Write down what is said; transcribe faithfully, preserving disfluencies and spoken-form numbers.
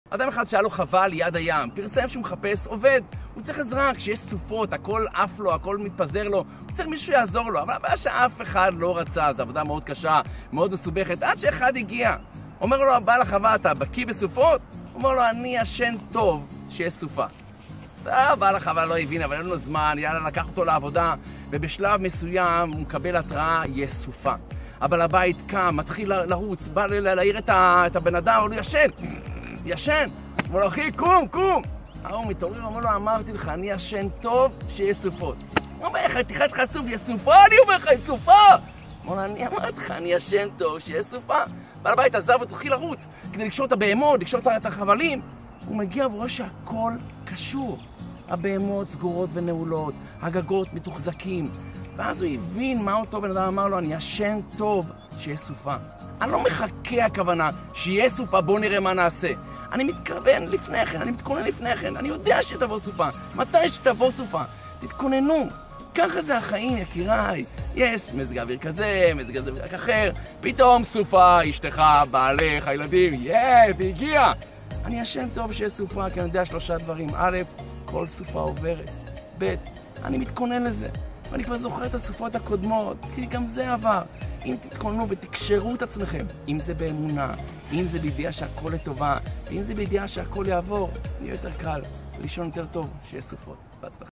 אדם אחד שהיה לו חווה ליד הים, פרסם שהוא מחפש עובד. הוא צריך עזרה, כשיש סופות, הכל עף לו, הכל מתפזר לו, הוא צריך מישהו שיעזור לו. אבל הבעיה שאף אחד לא רצה, זו עבודה מאוד קשה, מאוד מסובכת, עד שאחד הגיע. אומר לו, הבעל החווה, אתה בקיא בסופות? הוא אומר לו, אני ישן טוב שיש סופה. הבעל החווה לא הבין, אבל אין לו זמן, יאללה, לקח אותו לעבודה, ובשלב מסוים הוא מקבל התראה, יש סופה. הבעל הבית קם, מתחיל לרוץ, בא להעיר את הבן אדם, הוא ישן, ישן. הוא אומר לו, אחי, קום, קום. הוא מתעורר, אומר לו, אמרתי לך, אני ישן טוב שיש סופות. הוא אומר לך, תחת חצוף, יש סופה? אני אומר לך, יש סופה! הוא אומר, אני אמרתי לך, אני ישן טוב שיש סופה. בעל הבית עזב ותתחיל לרוץ, כדי לקשור את הבהמות, לקשור את החבלים. הוא מגיע ורואה שהכל קשור. הבהמות סגורות ונעולות, הגגות מתוחזקים. ואז הוא הבין מה אותו בן אדם אמר לו, אני ישן טוב שיש סופה. אני לא מחכה הכוונה שיהיה סופה, בוא נראה מה נעשה. אני מתכוון לפני כן, אני מתכונן לפני כן, אני יודע שתבוא סופה. מתי שתבוא סופה? תתכוננו. ככה זה החיים, יקיריי. יש מזג אוויר כזה, מזג אוויר אחר, פתאום סופה, אשתך, בעלך, הילדים, יד, הגיע. אני ישן טוב שיש סופה, כי אני יודע שלושה דברים. א', כל סופה עוברת. ב', אני מתכונן לזה. ואני כבר זוכר את הסופות הקודמות, כי גם זה עבר. אם תתכוננו ותקשרו את עצמכם, אם זה באמונה, אם זה בידיעה שהכל לטובה, ואם זה בידיעה שהכל יעבור, יהיה יותר קל, לישון יותר טוב שיש סופות. בהצלחה.